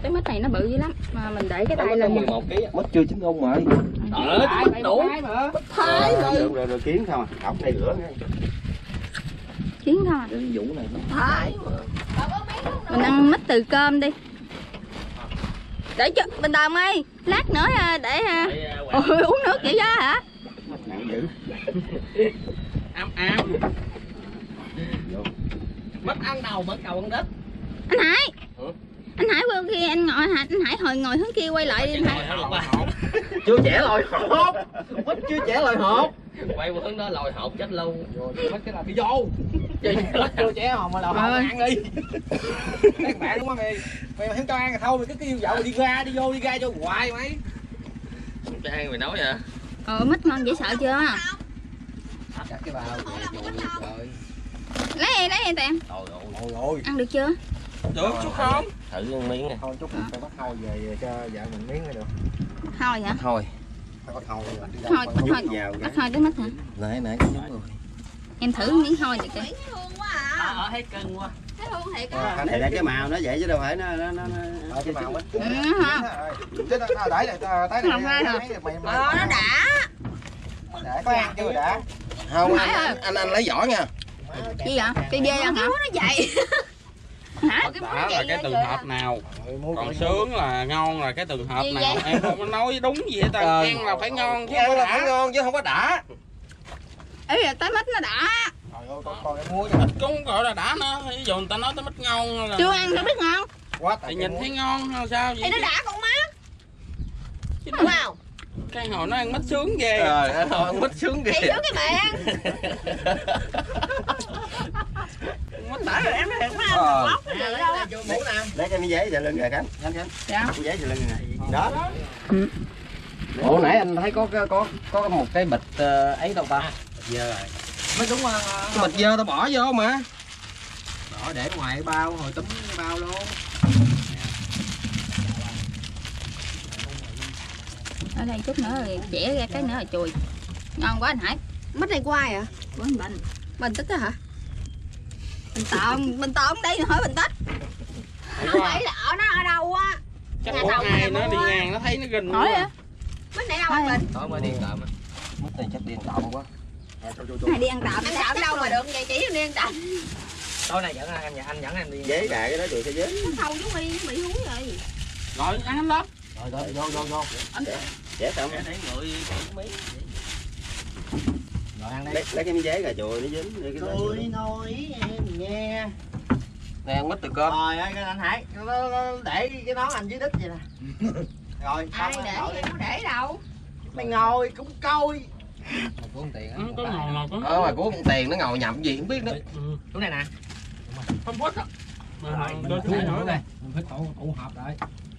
Cái mít này nó bự dữ lắm mà mình để cái tay lên 11 kg. Mất chưa chín không rồi. Đủ. Thái rồi. Rồi kiến không à? Học đây lửa nghe. Kiến thôi. Cái vụ này nó Thái. Mình ăn mít từ cơm đi. Để cho Bình Đồng ơi, lát nữa để uống nước vậy đó hả? nặng dữ. Ám. Mất ăn đầu, mất cầu ăn đất. Anh Hải. Anh Hải qua kia anh Hải hồi ngồi hướng kia quay lại đi anh Hải. Chưa trẻ lòi hột. Mất chưa trẻ lòi hột. Quay hướng đó lòi hột chết luôn. Mất cái là bị vô. Chưa trẻ hồn mà lòi hột ăn đi. Các bạn đúng không mày? Mày không cho ăn thì thôi mày cứ kêu vợ đi ra cho hoài mày. Cho ăn mày nói vậy. Mít ngon dễ sợ chưa? Cắt cái bao rồi. Lấy em tèm. Rồi. Ăn được chưa? Được chút không? Thử một miếng nè. Thôi chút phải bắt thôi về cho vợ mình miếng mới được. Thôi hả? Thôi. Phải bắt thôi rồi. Bắt thôi tới mít hả? Nãy cái nhúng rồi. Em thử miếng thôi được chưa? Thấy cưng quá. Thấy hương thiệt Cái này là cái màu nó vậy chứ đâu phải nó cái màu á. Chứ nó đẩy lại tái này. Nó đã. Để có ăn chưa đã. Không anh lấy vỏ nha. Gì vậy? Cây dê ăn hả? Nó vậy. Hả? Đã là cái trường hợp nào, còn sướng là ngon là cái trường hợp nào. Em không có nói đúng gì hết ta. Ăn là phải ngon chứ không có đã. Ngon chứ không có đã. Ý là tới mít nó đã. Còn em mua Mít cũng gọi là đã nữa. Ví dụ người ta nói tới mít ngon là chưa ăn sao biết ngon. quá thì nhìn thấy ngon sao vậy? Thì nó đã con má. Wow. Cái hồi nó ăn mít sướng ghê. Rồi ăn mít sướng ghê. Thì sướng cái bạn. Mít đã rồi em nó thiệt quá. Lóc cái gì đâu. lấy cái miếng giấy về lưng rồi Khánh. Dạ. Miếng giấy về lưng này. Đó. Ủa nãy anh thấy có một cái bịch ấy đâu ta? Dơ rồi. Mới đúng Cái bịch dơ tao bỏ vô mà. Bỏ để ngoài bao hồi túm cái bao luôn. Ở đây chút nữa rồi chẻ ra cái nữa là chùi. Ngon quá anh Hải. Mít này của ai à? Của anh Bình. Bình Tích đó hả? Bình Tồn đây hỏi Bình Tích. Không phải là ở nó ở đâu á? Chắc có ai nó đi ngang nó thấy nó ginh Hỏi quá. à? Mít này đâu anh Bình? Tối mới điên trộm á. Mít này chắc điên trộm quá. Này đi ăn tạm. Anh trộm đâu mà được vậy, chỉ đi ăn trộm. Tối nay dẫn anh dẫn em đi. Giấy đại cái đó rồi sẽ giấy. Nó thâu giống bị húi rồi. Rồi ăn anh lắm. Rồi vô. Dễ xong. Để người miếng. Rồi ăn đây. Lấy cái miếng giấy rồi chùi nó dính. Tôi nói em nghe. Nè ăn mít từ cơm. Trời ơi anh Hải, nó để cái nón anh dưới đít vậy nè. Rồi Ai để vậy? Có để đâu? mày ngồi cũng coi. Mày của tiền á. Có ngồi nào có. Mà của tiền nó ngồi nhậm gì không biết nữa. Chỗ này nè. Không phút á. Rồi chú nữa đây. Mình phải tụ họp lại.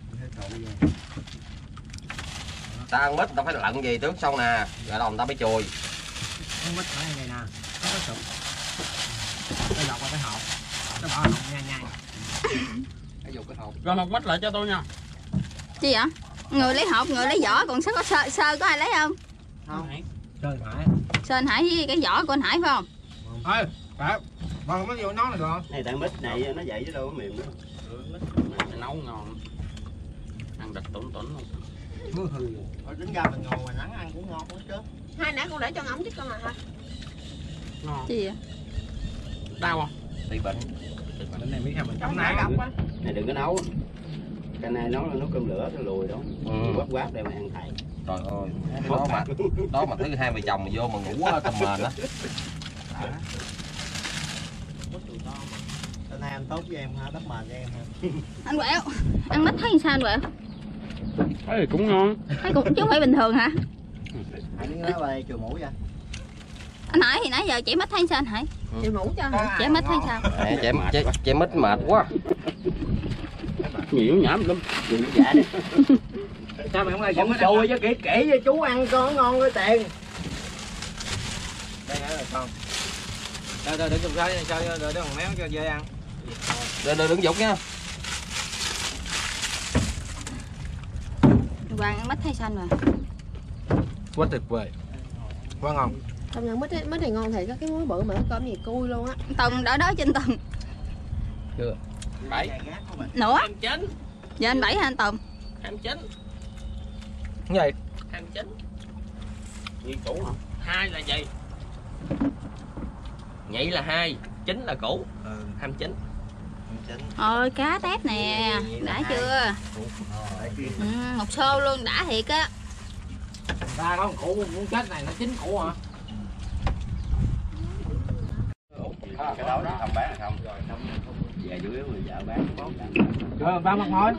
Ta ăn mít tao phải lặn gì trước xong nè, rồi đầu người ta mới chùi. Cái mít ở đây nè, nó có sụp. Cái lọc qua cái hộp. Nó bỏ hộp nhai. Cái dục cái hộp. Rồi một mít lại cho tôi nha. Chi vậy? Người lấy hộp, người lấy vỏ, còn có sơ có ai lấy không? Không. Sơn Hải. Sơn Hải với cái vỏ của anh Hải phải không? Thôi, phải. Bằng nó vô nó là được. Này tại mít này nó vậy chứ đâu có mềm nữa. Mày nấu ngon. Ăn địch tủn luôn. Mưa hư. Thôi tính ra mình ngồi mà nắng ăn cũng ngon quá chứ. Hai nãy con để cho ngỗng chứ con hả? Ngon. Chi vậy? Đau không? Bị bệnh. Cái này biết sao mình Không phải độc quá. Này đừng có nấu. Cái này nấu cơm lửa nó lùi đó. Quát để mà ăn thầy. Trời ơi, đó mà thứ hai vợ chồng mà vô mà ngủ tầm mền đó. Hôm nay anh tốt với em ha, đắp mền cho em ha. Anh Quẹo, ăn mít thấy sao anh Quẹo? Thấy thì cũng ngon. Thấy cũng chứ không phải bình thường hả? Hãy đứng đó về chùi mũi vậy. Anh Hải thì nãy giờ chỉ mít thấy sao anh Hải? Chị mũ cho hả? Chỉ mít thấy sao? Chạy mít mệt quá. Nhiễu nhảm lắm. Dạ đi. Sao mày không ai không chùi cho kỹ cho chú ăn con ngon cái tiền. Đây là con. Đừng dùng sao đừng thằng méo cho dê ăn. Đừng dục nha. Hoàng ăn mít thấy sao rồi? Quá tuyệt vời. Quá ngon. Công nhận mít này ngon thiệt, cái muối bự mà nó cơm gì cui luôn á. Tùng đỡ đó trên Tùng. Chưa. 7. Nữa. Chín. Giờ anh Bảy hay anh Tùng? 29. Cái gì? 29. Như cũ hả? 2 là gì? Nhị là 2, 9 là cũ. 29. Ôi cá tép nè, đã chưa? Một xô luôn, đã thiệt á. Ta có một củ muốn chết này nó 9 củ hả? Cái đó không bán là không. Về chủ yếu người vợ bán. Chưa bán mất mối.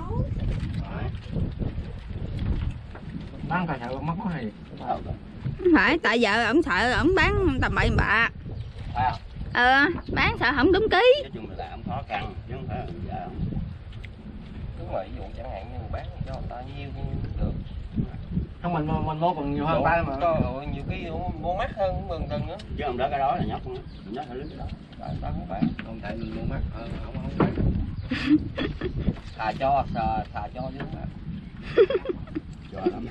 Bán phải sợ mất mối gì? Không phải, tại vợ ổng sợ ổng bán tầm bậy bạ. Phải không? Bán sợ không đúng ký. Nói chung là làm khó khăn chứ không phải là vợ. Đúng rồi, ví dụ chẳng hạn như bán cho người ta nhiêu cũng được. Không mình mua còn nhiều hơn ba mà. Nhiều cái mua mắc hơn gần gần nữa. Chứ không đó cái đó là nhóc nữa. Nhóc phải lướt cái đó. Tại sao không phải? Không tại mình mua mắc hơn không phải. Thà cho chứ không phải. Cho lắm.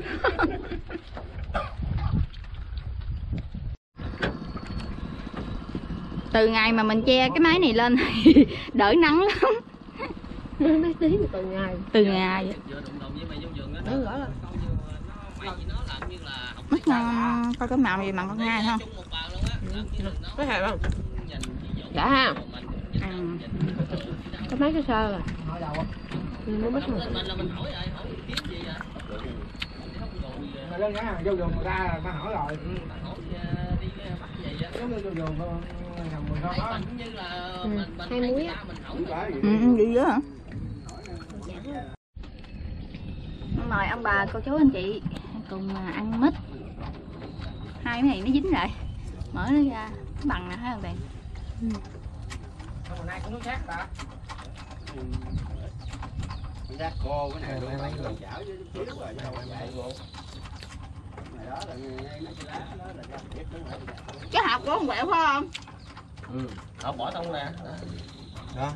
Từ ngày mà mình che cái máy này lên thì đỡ nắng lắm. Mấy tiếng từ ngày. Từ ngày. Vừa đụng đụng với mày trong vườn á. Nó rõ là Mày với nó làm như là học Mất coi cái màu gì bằng con ngai không? chung một bào luôn á. Làm như là nó có thể không? nhìn ví dụ Dạ ha. mình Có mấy cái sơ rồi. Hỏi đâu á? Nó mất lên rồi. mình là mình hỏi rồi, hỏi kiếm gì vậy? Mà lên ngã vô vườn người ta hỏi rồi. Hỏi đi bắt gì vậy? Giống như vô vườn nằm mình không đó. Mình như là Ừ, mình hai muối á. mình hỏi. Gì đó hả? Mời ông bà cô chú anh chị cùng ăn mít. Hai cái này nó dính lại, mở nó ra nó bằng nè, thấy không bạn? Hôm nay cũng nước khác ta. Rác khô cái này luôn mấy người chảo với trước rồi chứ đâu vậy luôn. Này đó là mấy cái lá đó là rác chết đúng rồi. Cái hộp của con quẹo phải không? Họ bỏ tông nè. Đó.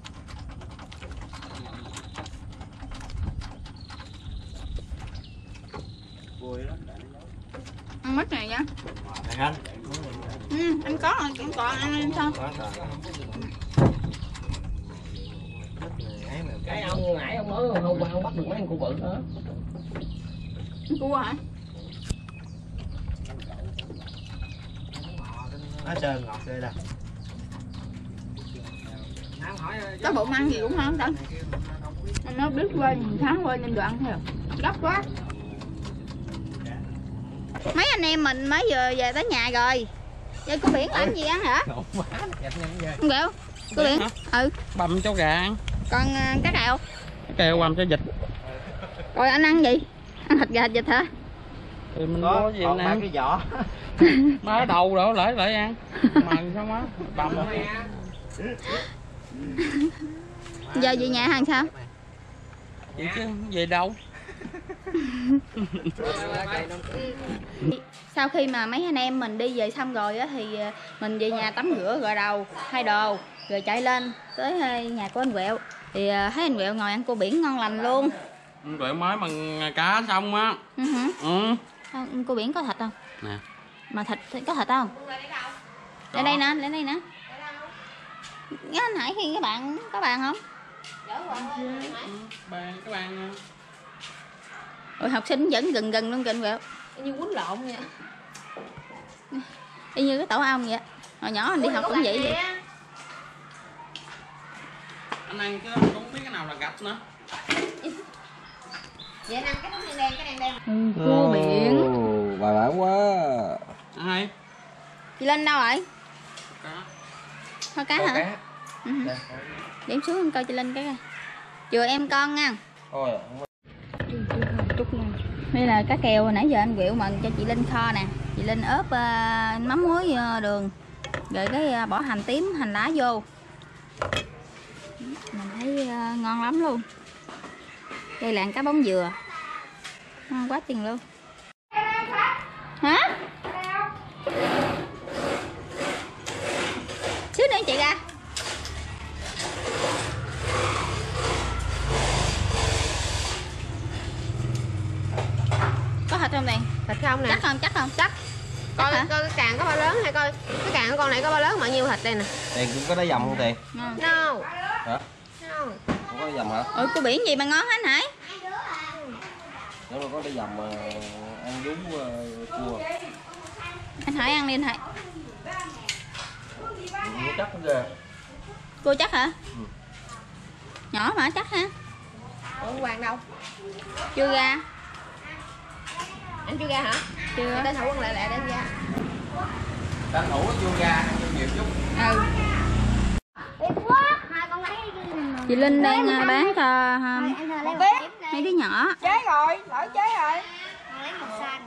Vui lắm. Ăn mít này nha. Này anh. Anh có rồi, cũng còn ăn sao? Cái ông nãy ông nói hôm qua ông bắt được mấy con cua bự đó. Cua hả? Nó trơn ngọt ghê đâu. Có bụng ăn gì cũng ngon đâu. Nó biết quên, tháng quên nên đồ ăn theo. Gấp quá. Mấy anh em mình mới vừa về tới nhà rồi. Vậy cô Biển làm gì ăn hả? Không hiểu. Cô Biển? Băm chó gà ăn. Còn cá kèo? Cá kèo băm cho vịt. Rồi anh ăn gì? Ăn thịt gà thịt vịt hả? Thì mình có gì nè. Cái vỏ. Má đầu đổ lại ăn. Mần sao má? Băm. Giờ về nhà hàng sao? Vậy chứ về đâu? Sau khi mà mấy anh em mình đi về xong rồi á thì mình về nhà tắm rửa gội đầu, thay đồ rồi chạy lên tới nhà của anh Quẹo. Thì thấy anh Quẹo ngồi ăn cua biển ngon lành luôn. Quẹo mới bằng cá xong á. Không, cua biển có thịt không? Nè. Mà thịt có thịt không? Lên đây nè, lên đây nè. Anh Hải khi các bạn có bàn không? Bàn cái bàn. Ôi, học sinh vẫn gần luôn kìa Quẹo. Như quýnh lộn vậy. Y như cái tổ ong vậy. Hồi nhỏ anh đi học cũng vậy. Anh ăn chứ anh không biết cái nào là gạch nữa. Vậy anh ăn cái đen đen, cái đen đen. Cua biển. Bài bản quá. Ai? Chị Linh đâu rồi? Cá. Thôi cá hả? Điểm xuống em coi chị Linh cái coi. Chừa em con nha. Thôi. Trúc nha. Đây là cá kèo nãy giờ anh Quẹo mần cho chị Linh kho nè. Chị Linh ướp mắm muối đường. Rồi cái bỏ hành tím, hành lá vô. Mình thấy ngon lắm luôn. Đây là cá bóng dừa. Ngon quá chừng luôn. Hả? Xíu nữa chị ra. Có thịt không Tiền? Thịt không nè. Chắc không? Chắc không? Chắc. Coi hả? coi cái càng có bao lớn hay coi cái càng của con này có bao lớn bao nhiêu thịt đây nè. Tiền cũng có đá dầm không Tiền? Ngon. No. Hả? No. Không có đi dầm hả? Ôi cua biển gì mà ngon hả anh Hải? Nếu mà có đi dầm mà ăn vú cua. Anh Hải ăn đi anh Hải. Nó chắc lắm kìa. Cua chắc hả? Nhỏ mà chắc ha. Ủa Hoàng đâu? Chưa ra. Anh chưa ra hả? Chưa. Để Thảo Quân lại đem ra. Tranh thủ vô ra ăn nhiều chút. Ừ. Chị Linh đang bán cho mấy đứa nhỏ. Chế rồi, lỡ chế rồi. Lấy một xanh.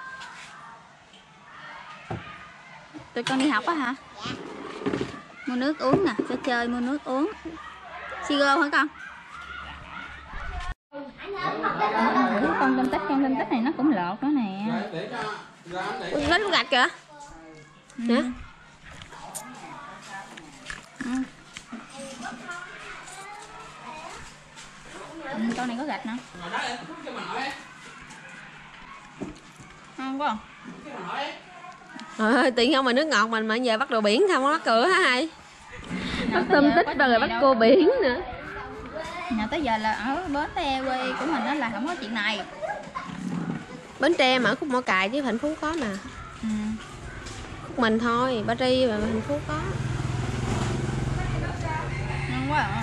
Tụi con đi học á hả? Mua nước uống nè, cho chơi mua nước uống. Siro hả con? Con tôm tích này nó cũng lọt nữa nè. Ui, nó gạch kìa. Nè. Con này có gạch nữa. Không có. Trời ơi, tiện không mà nước ngọt mình mà giờ bắt đồ biển không có mắc cửa hả hai? Bắt tôm tích rồi bắt cua biển nữa. Nhà tới giờ là ở Bến Tre quê của mình đó là không có chuyện này. Bến Tre mà ở Khúc Mỏ Cài chứ Thành Phú có mà. Khúc mình thôi, Ba Tri mà Thành Phú có. Ngon quá à.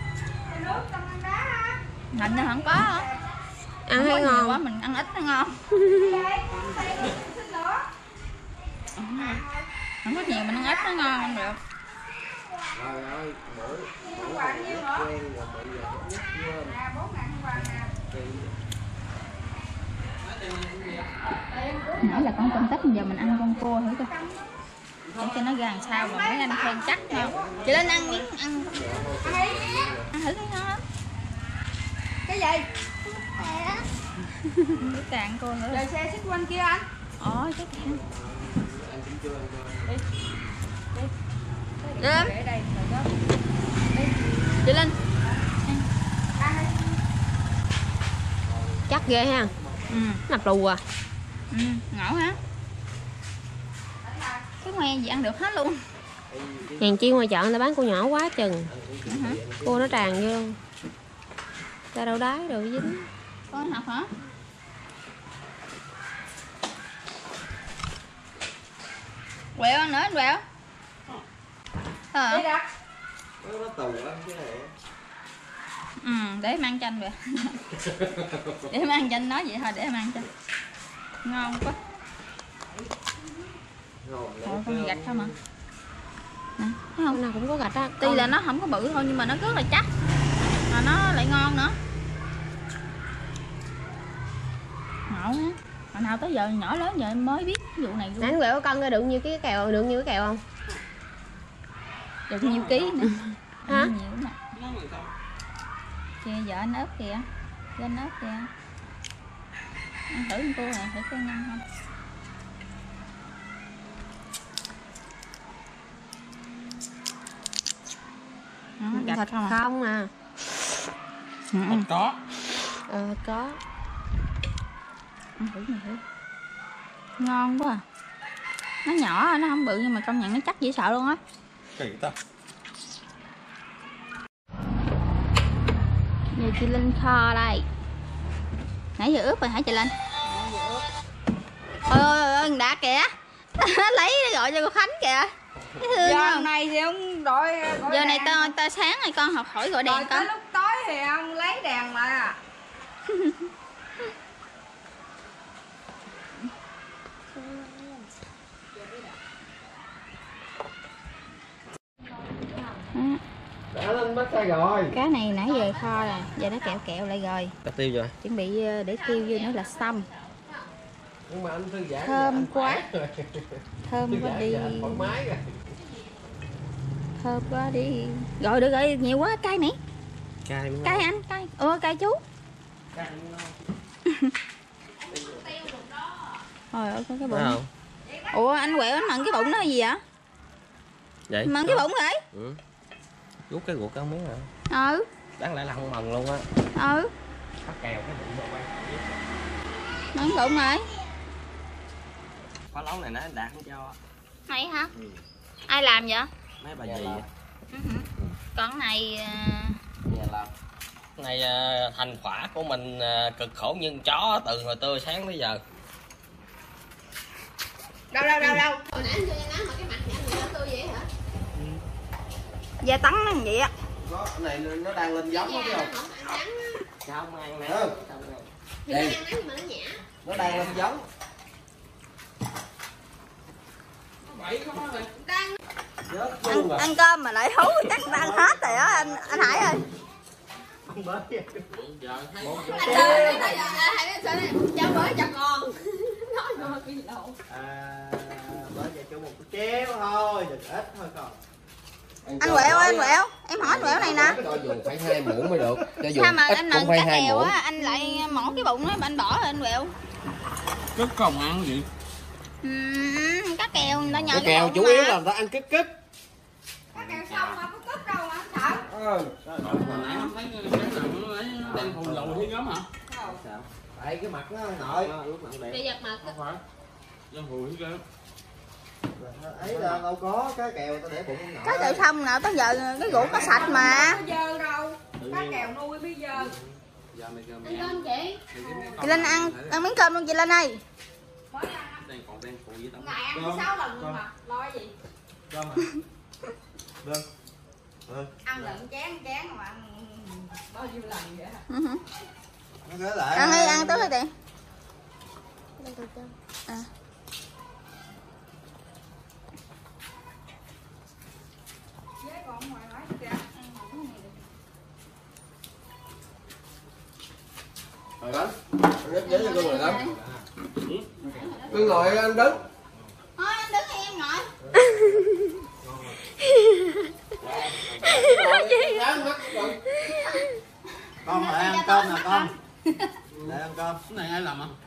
Thịnh không có hả? Ăn thấy ngon quá mình ăn ít nó ngon. Không có nhiều mình ăn ít nó ngon không được. Nãy là con tôm tích, giờ mình ăn con cua thử coi. Để cho nó ra làm sao mà mấy anh khen chắc nha. Chị lên ăn miếng ăn thử cái ngon. Cái gì? Cái càng cua nữa. Rồi xe xích quanh kia anh. Ồ cái càng. Đi. Chị Linh. Chắc ghê ha. Nạp lù à. Ngộ hả? Cái ngoe gì ăn được hết luôn. Hàng chiên ngoài chợ người ta bán cua nhỏ quá chừng. Cua nó tràn vô luôn. Ta đâu đáy rồi dính. Con học hả? Quẹo ăn nữa anh quẹo. Hả? Nó tù lắm chứ này. Để mang chanh vậy. Để mang chanh nói vậy thôi, để mang chanh. Ngon quá. Thôi con gạch không mà. Nè, thấy không? Nào cũng có gạch á. Tuy là nó không có bự thôi nhưng mà nó rất là chắc. Mà nó lại ngon nữa. Ngộ hả? Hồi nào tới giờ nhỏ lớn giờ em mới biết cái vụ này luôn. Nãy quẹo cân ra được nhiêu cái kèo, được nhiêu cái kèo không? Được nhiêu ký nữa. Hả? Nhiều mà. Kìa vợ anh ớt kìa. Lên ớt kìa. Ăn thử con cua này thử coi ngon không. Thịt không à. Thịt có. Có. Ăn thử này thử. Ngon quá à. Nó nhỏ nó không bự nhưng mà công nhận nó chắc dễ sợ luôn á. Kỳ ta. Giờ chị Linh kho đây. Nãy giờ ướp rồi hả chị Linh? Ôi ôi ôi đã kìa. Lấy gọi cho cô Khánh kìa. Giờ này thì ông đội Giờ này ta sáng rồi con học hỏi gọi đèn con. tới lúc tối thì ông lấy đèn lại à. Đã lên bắt tay rồi. Cá này nãy giờ kho rồi, giờ nó kẹo kẹo lại rồi. Cá tiêu rồi. Chuẩn bị để tiêu vô nữa là xong. Nhưng mà anh thư giãn. Thơm quá. Thơm quá đi. Thoải mái rồi. Thơm quá đi. Gọi được rồi, nhiều quá cay nè. Cay đúng không? Cay anh, cay. Cay chú. Rồi ơi cái bụng. Không? Ủa anh quẹo anh mặn cái bụng nó là gì vậy? Vậy? Mặn cái bụng vậy? Ừ. Rút cái ruột ăn miếng hả? Ừ. Đáng lẽ là không mần luôn á. Ừ. Bắt kèo cái bụng rồi quay. Mặn bụng rồi. Khóa lấu này nó đạt không cho. Hay hả? Ai làm vậy? Mấy bà gì? Con này Nhà làm. Này thành quả của mình cực khổ như chó từ hồi trưa sáng tới giờ. Đâu. Hồi nãy anh chưa nói mà cái mặt nhà người đó tôi vậy hả? Da tắn nó vậy á. Có cái này nó đang lên giống đó chứ không? Sao không ăn nè? Thì nó ăn nắng nhưng mà nó nhả. Nó đang lên giống. Ăn cơm mà lại thú chắc ta ăn hết rồi á anh Hải ơi. Cháu mới cho con. Nói ngon cái gì đâu. Mới về chỗ một chéo thôi, đừng ít thôi con. Anh Quẹo ơi, anh Quẹo, em hỏi anh Quẹo này nè. Cho dù phải 2 muỗng mới được. Cho dù Sao mà ít anh cũng nần phải cá 2 kèo muỗng. á, anh lại mỏng cái bụng nói anh bỏ rồi anh Quẹo. Cất không ăn gì? Cá kèo người ta nhờ Cái cái kèo bụng chủ mà. yếu là người ta ăn kích kích. Cá kèo xong mà có cúp đâu mà anh sợ. Hồi nãy không thấy nó đang hùn lùi thấy gớm hả? Tại cái mặt nó nội. Để giật mặt. Không phải. Đang hùi thấy gớm. Ấy là đâu có cái kèo ta để bụng nội. Cá kèo xong nào tới giờ cái ruột nó sạch mà. Có dơ đâu. Cá kèo nuôi bây giờ. Giờ mày cơm Anh cơm chị. Chị Linh ăn miếng cơm luôn chị Linh ơi. đang còn đang phụ với tao. Ngày ăn 6 lần luôn mà. Lo gì? Cơm hả? Vâng. Ăn lợn chén mà ăn bao nhiêu lần vậy hả? Nó gửi lại. Ăn đi, ăn tới đi chị. À. Rồi bánh. Anh ghép cho con rồi đó. Cưng ngồi anh đứng. Thôi anh đứng thì em ngồi. Con lại ăn cơm nè con. Để ăn cơm. Cái này ai làm hả?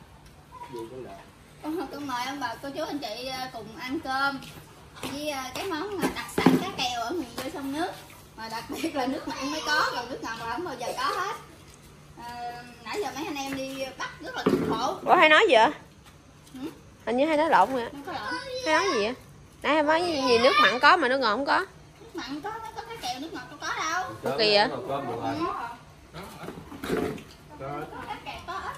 Con mời ông bà cô chú anh chị cùng ăn cơm với cái món đặc sản cá kèo ở miền quê sông nước, mà đặc biệt là nước mặn mới có, còn nước ngọt là không bao giờ có hết. Nãy giờ mấy anh em đi bắt rất là cực khổ. Ủa hay nói gì vậy? Ừ? Hình như hay nói lộn rồi. Không có lộn. Hay nói gì vậy? Nãy em nói gì nước mặn có mà nước ngọt không có. Nước mặn có, nó có cá kèo, nước ngọt đâu có đâu. Ủa kỳ vậy? Cơm được rồi. Cá kèo có ít.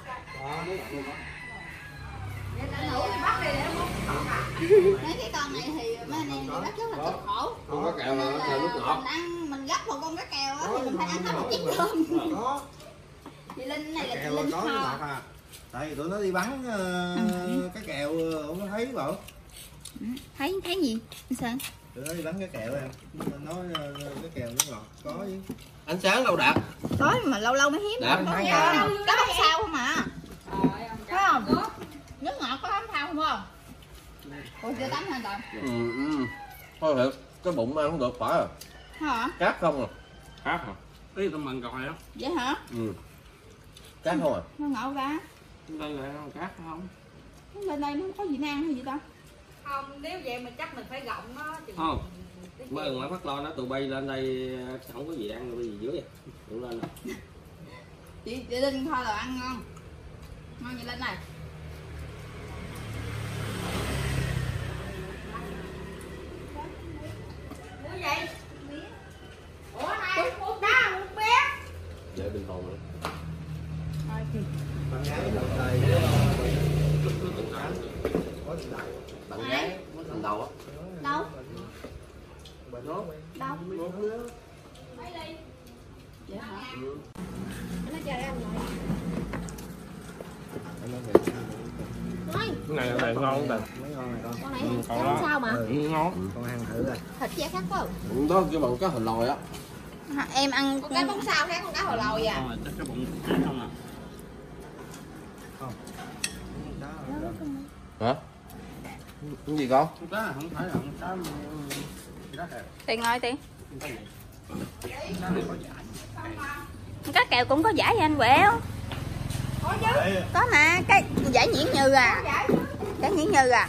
Mấy cái con này thì mấy anh em đi bắt rất là cực khổ. Con cá kèo là nó kèo nước ngọt. Mình gấp một con cá kèo á thì mình phải ăn hết một chén cơm. Có. Chị Linh này là chị Kèo Linh có cái kho. ngọt à. Tại vì tụi nó đi bắn cái kèo không có thấy bộ. Thấy gì? Anh Sơn? Tụi nó đi bắn cái kèo em. Nói cái kèo nước ngọt có chứ. Ánh sáng đâu Đạt? Có mà lâu lâu mới hiếm. Đạt. Có bánh sao không à? Phải không? Nước ngọt có bánh sao không không? Ủa chưa tắm hoàn toàn. Thôi thiệt, cái bụng ăn không được phải à. Hả? Cát không à. Khác hả? Cái tao mần rồi đó. Vậy hả? Cát không à. Nó ngọt ra. Đây là cát không? Lên đây nó có gì nó ăn hay gì ta? Không, nếu vậy mà chắc mình phải gọng nó. Không. Mấy người phát lo nó tụi bay lên đây không có gì ăn rồi, gì dưới tụi lên rồi. Chị Linh kho là ăn ngon. Ngon vậy Linh này. Ủa vậy? Ủa này, một đá, một bé. Vậy bình thường rồi. Bạn gái mới thành đầu á. đâu? Bà nó. Đâu? Mấy ly. Vậy hả? Nó chờ em rồi. Cái này là ngon không Tần? Ngon này con. Con này ăn sao mà? Ngon. Con ăn thử coi. Thịt da khác phải không? Đó kêu bằng cá hồi lòi á. Em ăn Con cá bóng sao khác con cá hồi lòi à? Chắc cái bụng không à? Hả? Cái gì con? Con cá không phải là con cá cá kèo. Tiền ngồi tiền. Cá này có giải. Cá kèo cũng có giải vậy anh Quẹo. Có chứ. Có mà, cái giải nhuyễn như à. Giải nhuyễn như à.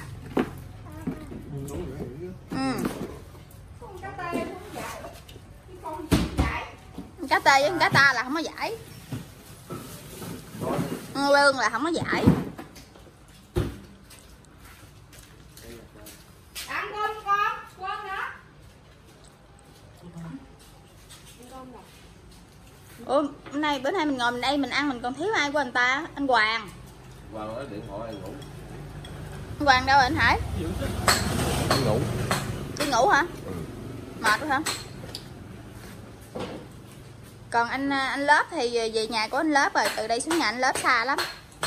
Ừ. Con cá tê không giải. Con không giải. Cá tê với cá ta là không có giải. Lương là không có giải. Ăn cơm con, quên hả? Ăn cơm rồi. Ủa bữa nay mình ngồi mình đây mình ăn mình còn thiếu ai của anh ta? Anh Hoàng. Hoàng nói điện thoại anh ngủ. Anh Hoàng đâu rồi anh Hải? Anh ngủ. Đi ngủ hả? Ừ. Mệt quá hả? Còn anh Lớp thì về nhà của anh Lớp rồi, từ đây xuống nhà anh Lớp xa lắm.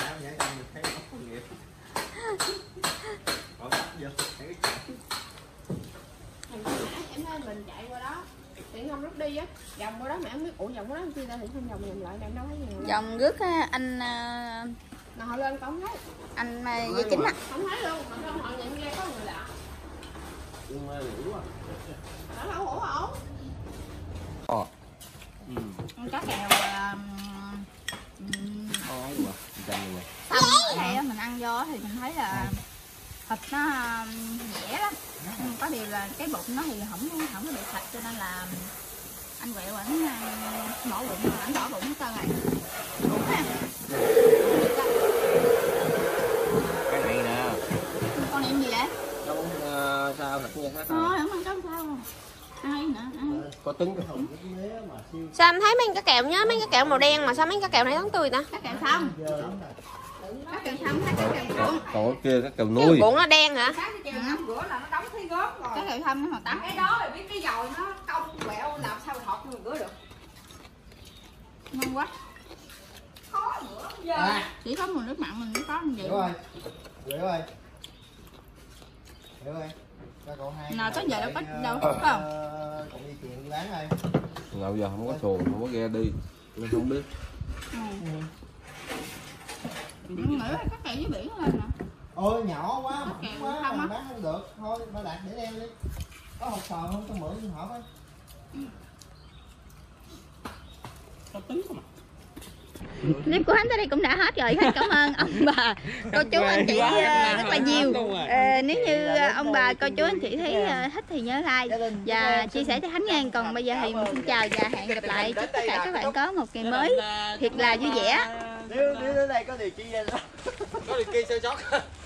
Em nói mình chạy qua đó tiện không lúc đi á vòng qua đó mà em biết ủa vòng qua đó chi ra thì không vòng lại em đâu thấy nhiều Dòng rước anh mà họ lên không thấy anh Dây Chính á. không thấy luôn mà sao họ nhận ra có người lạ Nhưng mà ngủ quá. nó đâu ổn ổn Cá kèo xanh ở đây á, mình ăn vô thì mình thấy là thịt nó dẻ lắm, nhưng có điều là cái bụng nó thì không có được thịt, cho nên là anh Quẹo ảnh mổ bụng, ảnh bỏ bụng hết trơn rồi. Bụng ha. Cái này nè. Con này gì vậy? Không sao thịt như thế Thôi không ăn có sao. Ai nữa? có trứng không? sao em thấy mấy cái kẹo nhớ mấy cái kẹo màu đen mà sao mấy cái kẹo này bán tươi ta Cá kèo xong. Cá kèo xong, cá kèo cuộn. Còn cái kia các kèo cái nuôi. cuộn nó đen hả Cái kèo ngâm rửa là nó đóng thấy gớm rồi. Cá kèo xong nó màu tắm. Cái đó là biết cái dồi nó cong quẹo làm sao thọt người rửa được. Ngon quá. Khó nữa. Giờ Chỉ có mùi nước mặn mình mới có như vậy. Hiểu ơi. Hiểu ơi. Hiểu ơi. Cho cậu hai. Nào có giờ đâu có đâu phải không? Cậu đi chuyện đi bán đây. Nào giờ không có xuồng, không có ghe đi. Nên không biết. Nghĩ cá kèo dưới biển lên nè. Ôi nhỏ quá, Có mỏng kèo quá, không á? bán không được. Thôi, ba Đạt để đem đi. Có hộp sò không, tôi mượn hộp á. Clip của hắn tới đây cũng đã hết rồi. Hắn cảm ơn ông bà, cô chú anh chị rất là nhiều. Nếu như ông bà, cô chú anh chị thấy thích thì nhớ like và chia sẻ cho Khánh nghe. Còn bây giờ thì mình xin chào và hẹn gặp lại. Chúc tất cả các bạn có một ngày mới thiệt là vui vẻ. Nếu đến đây có điều chi Có điều kia sơ sót.